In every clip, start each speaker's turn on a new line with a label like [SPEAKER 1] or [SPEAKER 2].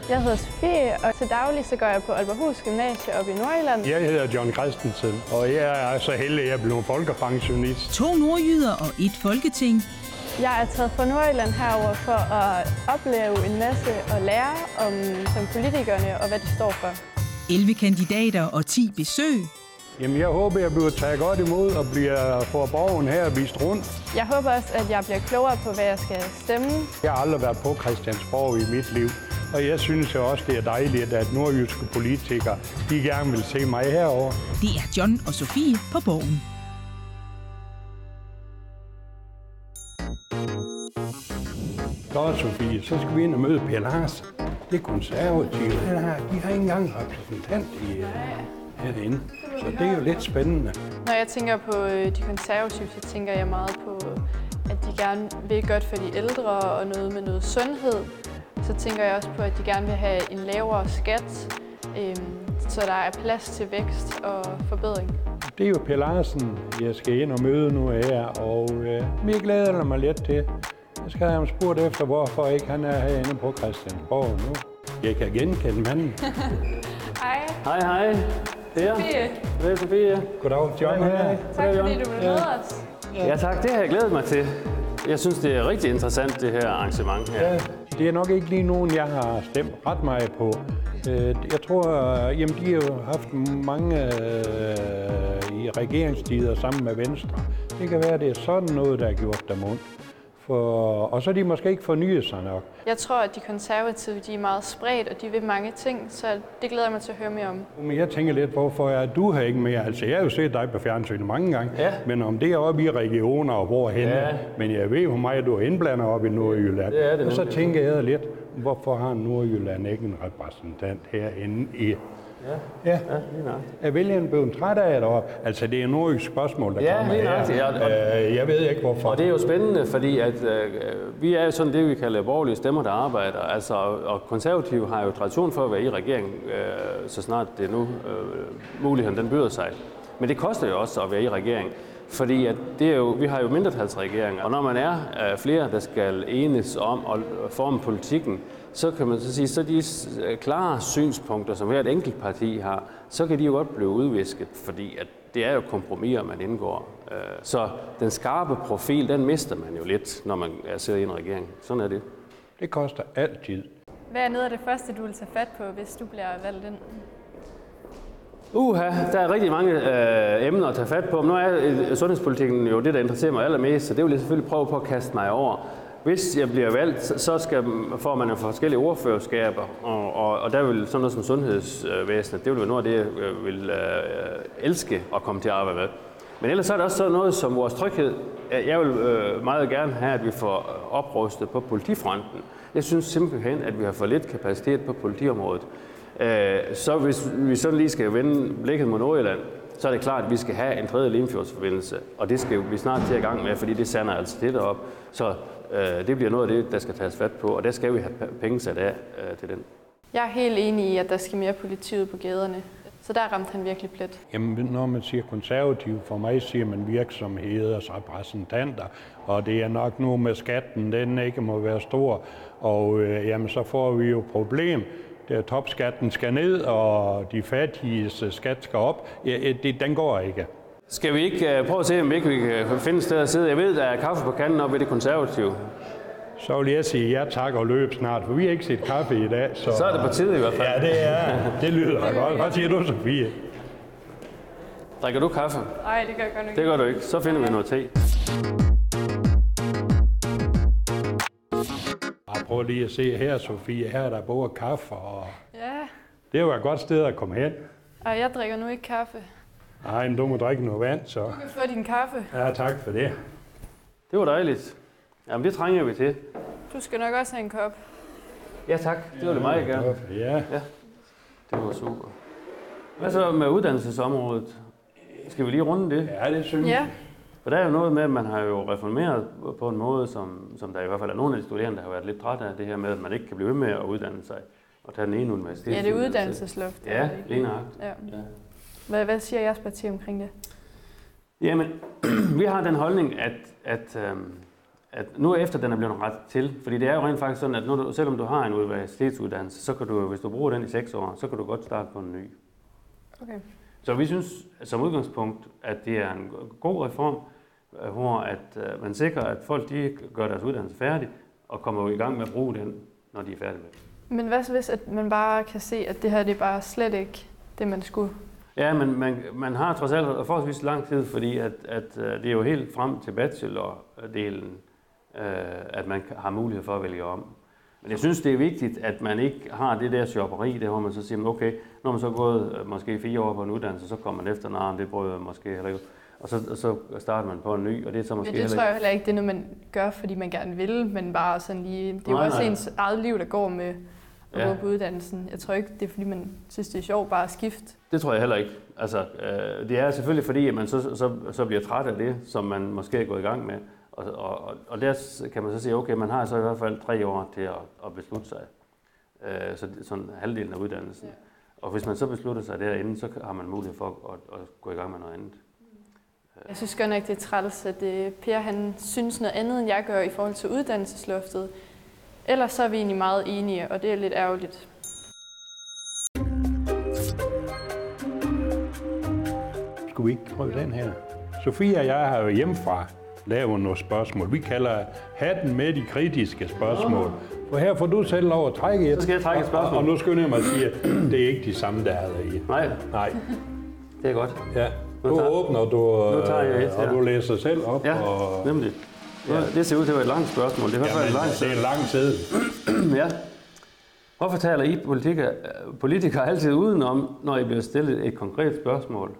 [SPEAKER 1] Jeg hedder Sofie, og til daglig så går jeg på Aalborghus Gymnasie op i Nordjylland.
[SPEAKER 2] Jeg hedder John Christensen, og jeg er så heldig, at jeg blev folkepensionist.
[SPEAKER 3] 2 nordjyder og 1 folketing.
[SPEAKER 1] Jeg er taget fra Nordjylland herover for at opleve en masse og lære om politikerne og hvad de står for.
[SPEAKER 3] 11 kandidater og 10 besøg.
[SPEAKER 2] Jamen, jeg håber, jeg bliver taget godt imod og bliver for borgen her vist rundt.
[SPEAKER 1] Jeg håber også, at jeg bliver klogere på, hvad jeg skal stemme.
[SPEAKER 2] Jeg har aldrig været på Christiansborg i mit liv, og jeg synes jo også, det er dejligt, at nordjyske politikere, de gerne vil se mig herover.
[SPEAKER 3] Det er John og Sofie på Borgen.
[SPEAKER 2] Så, Sofie, så skal vi ind og møde Per Larsen. Det er konservative. De har ikke engang repræsentant herinde, så det er jo lidt spændende.
[SPEAKER 1] Når jeg tænker på de konservative, så tænker jeg meget på, at de gerne vil godt for de ældre og noget med noget sundhed. Så tænker jeg også på, at de gerne vil have en lavere skat, så der er plads til vækst og forbedring.
[SPEAKER 2] Det er jo Per Larsen, jeg skal ind og møde nu her, og jeg glæder mig lidt til. Jeg skal have ham spurgt efter, hvorfor ikke han er herinde på Christiansborg nu. Jeg kan genkende manden.
[SPEAKER 1] Hej.
[SPEAKER 4] Hej, hej. Per.
[SPEAKER 1] Sofie.
[SPEAKER 4] Hej, Sofie.
[SPEAKER 2] Goddag, John.
[SPEAKER 4] Hej.
[SPEAKER 1] Tak fordi du vil møde os.
[SPEAKER 4] Ja tak, det har jeg glædet mig til. Jeg synes, det er rigtig interessant, det her arrangement her.
[SPEAKER 2] Ja, det er nok ikke lige nogen, jeg har stemt ret meget på. Jeg tror, jamen de har jo haft mange i regeringstider sammen med Venstre. Det kan være, at det er sådan noget, der har gjort dem ondt. Og så er de måske ikke fornyet sig nok.
[SPEAKER 1] Jeg tror, at de konservative de er meget spredt, og de vil mange ting, så det glæder jeg mig til at høre mere om.
[SPEAKER 2] Men jeg tænker lidt, hvorfor er du her ikke mere? Altså, jeg har jo set dig på fjernsynet mange gange,
[SPEAKER 4] ja.
[SPEAKER 2] Men om det er oppe i regioner og hvorhen. Ja. Men jeg ved, hvor meget du er indblandet op i Nordjylland.
[SPEAKER 4] Det er det,
[SPEAKER 2] og så tænker jeg lidt, hvorfor har Nordjylland ikke en repræsentant herinde i... Ja. Er vælgerne blevet træt af det? Altså, det er et nordjysk spørgsmål, der kommer her. Jeg ved ikke, hvorfor.
[SPEAKER 4] Og det er jo spændende, fordi at, vi er jo sådan det, vi kalder borgerlige stemmer, der arbejder. Altså, og konservative har jo tradition for at være i regeringen, så snart det nu muligheden den byder sig. Men det koster jo også at være i regering. Fordi at det er jo, vi har jo mindretalsregeringer, og når man er flere, der skal enes om at forme politikken, så kan man så sige, så de klare synspunkter, som hvert enkelt parti har, så kan de jo godt blive udvisket, fordi at det er jo kompromiser, man indgår. Så den skarpe profil, den mister man jo lidt, når man sidder i en regering. Sådan er det.
[SPEAKER 2] Det koster altid.
[SPEAKER 1] Hvad er noget af det første, du vil tage fat på, hvis du bliver valgt ind?
[SPEAKER 4] Der er rigtig mange emner at tage fat på. Men nu er sundhedspolitikken jo det, der interesserer mig allermest, så det vil jeg selvfølgelig prøve på at kaste mig over. Hvis jeg bliver valgt, så får man jo forskellige ordførerskaber, og der vil sådan noget som sundhedsvæsenet, det vil være noget af det, jeg vil elske at komme til at arbejde med. Men ellers er det også sådan noget som vores tryghed. Jeg vil meget gerne have, at vi får oprustet på politifronten. Jeg synes simpelthen, at vi har for lidt kapacitet på politiområdet. Så hvis vi sådan lige skal vende blikket mod Nordjylland, så er det klart, at vi skal have en tredje Limfjordsforbindelse, og det skal vi snart til i gang med, fordi det sander altså det op. Så det bliver noget af det, der skal tages fat på, og der skal vi have penge sat af til den.
[SPEAKER 1] Jeg er helt enig i, at der skal mere politi ud på gaderne, så der ramte han virkelig plet.
[SPEAKER 2] Jamen, når man siger konservativ, for mig siger man virksomheders repræsentanter, og det er nok nu med skatten, den ikke må være stor, og jamen, så får vi jo problem. Topskatten skal ned, og de fattiges skat skal op. Den går ikke.
[SPEAKER 4] Skal vi ikke prøve at se, om vi kan finde et sted at sidde? Jeg ved, der er kaffe på kanden oppe ved det konservative.
[SPEAKER 2] Så vil jeg sige ja tak og løb snart, for vi har ikke set kaffe i dag.
[SPEAKER 4] Så er det på tide i hvert fald.
[SPEAKER 2] Ja, det er. Det lyder godt. Hvad siger du, Sofie?
[SPEAKER 4] Drikker du kaffe?
[SPEAKER 1] Nej, det gør jeg godt nok ikke.
[SPEAKER 4] Det gør du ikke. Så finder vi noget te.
[SPEAKER 2] Prøv lige at se her, Sofie. Her er der både kaffe og...
[SPEAKER 1] Ja.
[SPEAKER 2] Det er jo et godt sted at komme hen.
[SPEAKER 1] Ej, jeg drikker nu ikke kaffe.
[SPEAKER 2] Nej, men du må drikke noget vand, så...
[SPEAKER 1] Du kan få din kaffe.
[SPEAKER 2] Ja, tak for det.
[SPEAKER 4] Det var dejligt. Jamen, det trænger vi til.
[SPEAKER 1] Du skal nok også have en kop.
[SPEAKER 4] Ja, tak. Det var det meget gerne.
[SPEAKER 2] Ja.
[SPEAKER 4] Det var super. Hvad så med uddannelsesområdet? Skal vi lige runde det?
[SPEAKER 2] Ja, det synes jeg.
[SPEAKER 1] Ja.
[SPEAKER 4] For der er jo noget med, at man har jo reformeret på en måde, som der i hvert fald er nogle af de studerende, der har været lidt trætte af det her med, at man ikke kan blive ved med at uddanne sig og tage den ene universitet.
[SPEAKER 1] Ja, det er uddannelsesloft.
[SPEAKER 4] Ja, lige nøjagtigt.
[SPEAKER 1] Ja. Hvad siger jeres parti omkring det?
[SPEAKER 4] Jamen, vi har den holdning, at nu efter den er blevet ret til, fordi det er jo rent faktisk sådan, at nu, selvom du har en universitetsuddannelse, så kan du, hvis du bruger den i 6 år, så kan du godt starte på en ny.
[SPEAKER 1] Okay.
[SPEAKER 4] Så vi synes som udgangspunkt, at det er en god reform, hvor at man sikrer, at folk de gør deres uddannelse færdig og kommer i gang med at bruge den, når de er færdige med det.
[SPEAKER 1] Men hvad så hvis at man bare kan se, at det her det er bare slet ikke det, man skulle?
[SPEAKER 4] Ja, men man har trods alt forholdsvis lang tid, fordi at det er jo helt frem til bachelor-delen, at man har mulighed for at vælge om. Men jeg synes, det er vigtigt, at man ikke har det der shopperi, der hvor man så siger, okay, når man så gået måske 4 år på en uddannelse, så kommer man efter, det prøver jeg måske heller ikke. Og så starter man på en ny, og det er så måske
[SPEAKER 1] det tror jeg heller ikke, det er noget, man gør, fordi man gerne vil, men bare sådan lige... Det er jo også ens eget liv, der går med at gå på uddannelsen. Jeg tror ikke, det er fordi, man synes, det er sjovt bare at skifte.
[SPEAKER 4] Det tror jeg heller ikke. Altså, det er selvfølgelig fordi, at man så bliver træt af det, som man måske er gået i gang med. Og der kan man så sige, okay, man har så i hvert fald 3 år til at beslutte sig. Så sådan halvdelen af uddannelsen. Ja. Og hvis man så beslutter sig derinde, så har man mulighed for at gå i gang med noget andet.
[SPEAKER 1] Jeg synes godt nok, det er træls, at Per han synes noget andet, end jeg gør i forhold til uddannelsesloftet. Ellers så er vi egentlig meget enige, og det er lidt ærgerligt.
[SPEAKER 2] Skulle vi ikke prøve den her? Sofie og jeg har jo hjemmefra lavet nogle spørgsmål. Vi kalder hatten med de kritiske spørgsmål. For her får du selv lov at trække et.
[SPEAKER 4] Så skal jeg trække et spørgsmål.
[SPEAKER 2] Og nu skynder jeg mig at sige, at det er ikke de samme, der er der i.
[SPEAKER 4] Nej. Det er godt.
[SPEAKER 2] Ja. Du åbner, og du læser selv op.
[SPEAKER 4] Ja, nemlig. Ja. Det ser ud til at være et langt spørgsmål. Det er i hvert fald
[SPEAKER 2] det er en lang tid.
[SPEAKER 4] Ja. Hvorfor taler I politikere altid udenom, når I bliver stillet et konkret spørgsmål?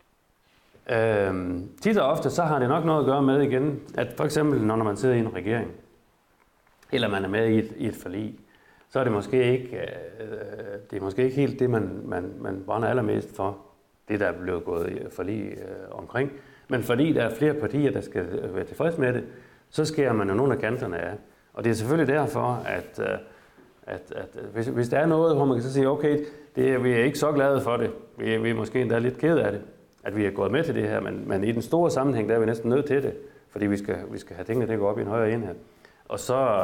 [SPEAKER 4] Tit og ofte så har det nok noget at gøre med igen, at for eksempel når man sidder i en regering, eller man er med i et forlig, så er det måske ikke helt det, man brænder allermest for, det der er blevet gået forlig omkring. Men fordi der er flere partier, der skal være tilfreds med det, så skærer man jo nogle af kanterne af. Og det er selvfølgelig derfor, at hvis der er noget, hvor man kan så sige, okay, vi er ikke så glade for det, vi er måske endda lidt ked af det, at vi er gået med til det her, men i den store sammenhæng, der er vi næsten nødt til det, fordi vi skal have tingene til at gå op i en højere enhed. Og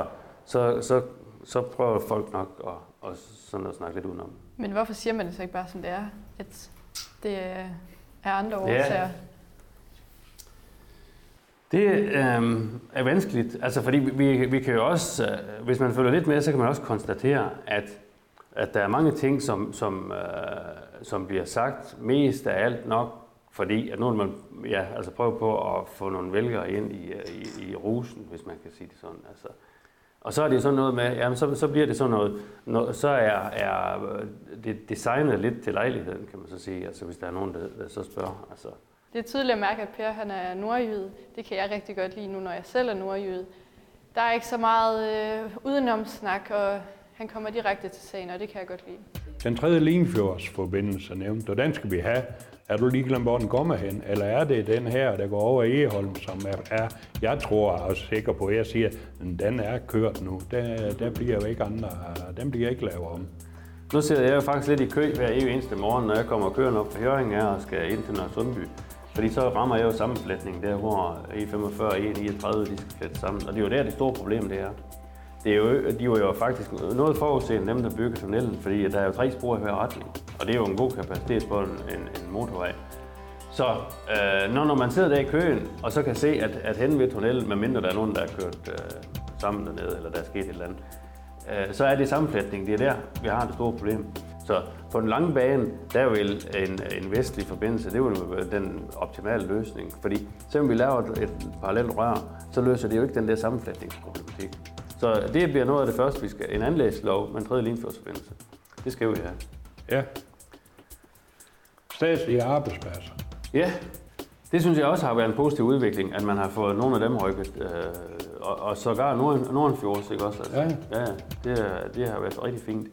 [SPEAKER 4] så prøver folk nok at sådan at snakke lidt udenom.
[SPEAKER 1] Men hvorfor siger man det så ikke bare, som det er? At det er andre årsager?
[SPEAKER 4] Ja. Det er vanskeligt, altså fordi vi kan jo også, hvis man følger lidt med, så kan man også konstatere, at der er mange ting, som bliver sagt mest af alt nok, fordi at nu man prøver på at få nogle vælgere ind i rusen, hvis man kan sige det sådan. Altså. Og så er det sådan noget med, jamen så bliver det sådan noget, så er det designet lidt til lejligheden, kan man så sige, altså hvis der er nogen, der så spørger. Altså.
[SPEAKER 1] Det er tydeligt at mærke, at Per han er nordjyde. Det kan jeg rigtig godt lide nu, når jeg selv er nordjyde. Der er ikke så meget udenomsnak, og han kommer direkte til sagen, og det kan jeg godt lide.
[SPEAKER 2] Den 3. Limfjordsforbindelse nævnt, og den skal vi have. Er du lige glemt, hvor den kommer hen? Eller er det den her, der går over Egholm, som er jeg tror og er sikker på, at jeg siger, at den er kørt nu. Der bliver jo ikke andre, den bliver ikke lavet om.
[SPEAKER 4] Nu sidder jeg jo faktisk lidt i kø hver eneste morgen, når jeg kommer og kører op på Hjørring og skal ind til Nørresundby. Fordi så rammer jeg jo sammenflætning der, hvor E45 og E39 de skal flette sammen. Og det er jo der, det store problem det er. De var jo faktisk noget forudseende dem, der bygger tunnelen, fordi der er jo 3 spor i hver retning. Og det er jo en god kapacitet på en motorvej. Så når man sidder der i køen, og så kan se, at hen ved tunnelen, medmindre der er nogen, der er kørt sammen dernede, eller der er sket et eller andet, så er det sammenflætning. Det er der, vi har det store problem. Så på den lange bane, der vil en vestlig forbindelse, det vil være den optimale løsning. Fordi selvom vi laver et parallelt rør, så løser det jo ikke den der sammenflætningsproblematik. Så det bliver noget af det første, vi skal. En anlægslov med en 3. Limfjordsforbindelse. Det skal vi have.
[SPEAKER 2] Ja. Statslige arbejdspladser.
[SPEAKER 4] Ja, det synes jeg også har været en positiv udvikling, at man har fået nogle af dem rykket. Og sågar Nordenfjords, ikke også? Altså, ja, det har været rigtig fint.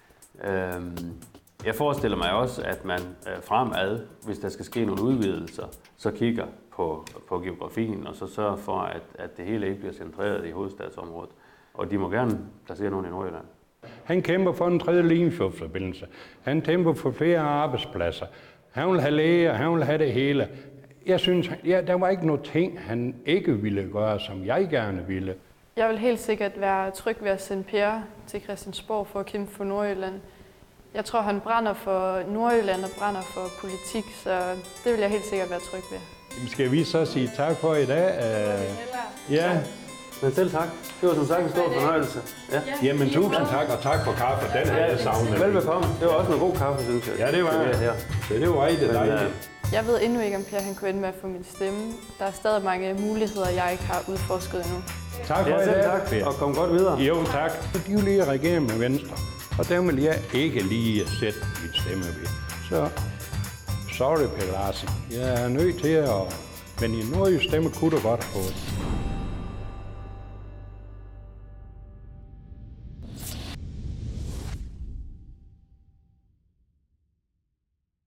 [SPEAKER 4] Jeg forestiller mig også, at man fremad, hvis der skal ske nogle udvidelser, så kigger på geografien, og så sørger for, at det hele ikke bliver centreret i hovedstadsområdet. Og de må gerne placere nogen i Nordjylland.
[SPEAKER 2] Han kæmper for en 3. Limfjordsforbindelse. Han kæmper for flere arbejdspladser. Han vil have læger, han vil have det hele. Jeg synes, der var ikke noget ting, han ikke ville gøre, som jeg gerne ville.
[SPEAKER 1] Jeg vil helt sikkert være tryg ved at sende Per til Christiansborg for at kæmpe for Nordjylland. Jeg tror, han brænder for Nordjylland og brænder for politik, så det vil jeg helt sikkert være tryg ved.
[SPEAKER 2] Skal vi så sige tak for i dag? Ja.
[SPEAKER 4] Men selv tak. Det var som sagt en stor fornøjelse. Ja.
[SPEAKER 2] Jamen tusind tak, og tak for kaffe. Den her jeg savnet.
[SPEAKER 4] Velbekomme. Det var også noget god kaffe, synes jeg.
[SPEAKER 2] Ja, det var det var rigtig dejligt.
[SPEAKER 1] Jeg ved endnu ikke, om Per han kunne ende med at få min stemme. Der er stadig mange muligheder, jeg ikke har udforsket endnu.
[SPEAKER 2] Tak for
[SPEAKER 4] Ja,
[SPEAKER 2] i
[SPEAKER 4] selv
[SPEAKER 2] dag.
[SPEAKER 4] tak. Og kom godt videre.
[SPEAKER 2] Jo, tak. De vil lige regere med Venstre, og der vil jeg ikke lige sætte min stemme ved. Så, sorry, Per Larsen. Jeg er nødt til at... Men i nordjysk stemme kunne du godt få.